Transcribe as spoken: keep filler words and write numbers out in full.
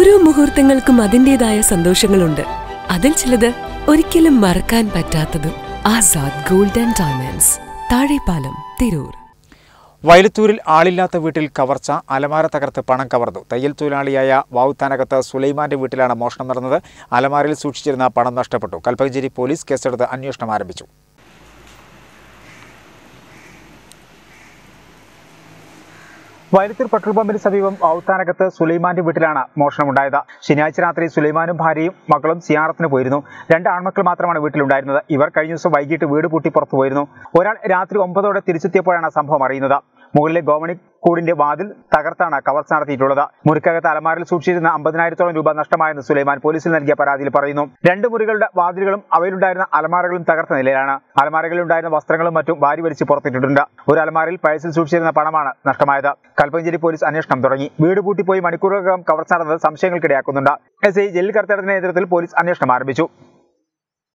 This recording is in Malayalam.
ഓരോ മുഹൂർത്തങ്ങൾക്കും അതിന്റേതായ സന്തോഷങ്ങളുണ്ട്. അതിൽ ചിലത് ഒരിക്കലും മറക്കാൻ പറ്റാത്തതും. Azad gold and diamonds, Thazhepalam, Tirur. വയലത്തൂരിൽ ആളില്ലാത്ത വീട്ടിൽ കവർച്ച, അലമാര തകർത്ത് പണം കവർന്നു. തയ്യൽ തൊഴിലാളിയായ വാവുത്താനകത്ത് സുലൈമാന്റെ വീട്ടിലാണ് മോഷണം നടന്നത്. അലമാരയിൽ സൂക്ഷിച്ചിരുന്ന പണം നഷ്ടപ്പെട്ടു. കൽപ്പകഞ്ചേരി പോലീസ് കേസെടുത്ത് അന്വേഷണം ആരംഭിച്ചു. വയലത്തൂർ പെട്രോൾ പമ്പിന് സമീപം വാവുത്താനകത്ത് സുലൈമാന്റെ വീട്ടിലാണ് മോഷണമുണ്ടായത്. ശനിയാഴ്ച രാത്രി സുലൈമാനും ഭാര്യയും മകളും സിയാറത്തിന് പോയിരുന്നു. രണ്ട് ആൺമക്കൾ മാത്രമാണ് വീട്ടിലുണ്ടായിരുന്നത്. ഇവർ കഴിഞ്ഞ ദിവസം വൈകിട്ട് വീട് പൂട്ടി പുറത്തു പോയിരുന്നു. ഒരാൾ രാത്രി ഒമ്പതോടെ തിരിച്ചെത്തിയപ്പോഴാണ് സംഭവം അറിയുന്നത്. മുകളിലെ ഗോവണി കൂടിന്റെ വാതിൽ തകർത്താണ് കവർച്ച നടത്തിയിട്ടുള്ളത്. മുറിക്കകത്ത് അലമാരയിൽ സൂക്ഷിച്ചിരുന്ന അമ്പതിനായിരത്തോളം രൂപ നഷ്ടമായെന്ന് സുലൈമാൻ പോലീസിൽ നൽകിയ പരാതിയിൽ പറയുന്നു. രണ്ട് മുറികളുടെ വാതിലുകളും അവയിലുണ്ടായിരുന്ന അലമാരകളും തകർത്ത നിലയിലാണ്. അലമാരകളിൽ ഉണ്ടായിരുന്ന വസ്ത്രങ്ങളും മറ്റും വാരി വലിച്ച് പുറത്തിട്ടിട്ടുണ്ട്. ഒരു അലമാരയിൽ പഴസിൽ സൂക്ഷിച്ചിരുന്ന പണമാണ് നഷ്ടമായത്. കൽപ്പകഞ്ചേരി പോലീസ് അന്വേഷണം തുടങ്ങി. വീട് പൂട്ടിപ്പോയി മണിക്കൂറുകൾക്കകം കവർച്ച നടന്നത് സംശയങ്ങൾക്കിടയാക്കുന്നുണ്ട്. എസ് ഐ ജലീൽ കർത്തയുടെ നേതൃത്വത്തിൽ പോലീസ് അന്വേഷണം ആരംഭിച്ചു.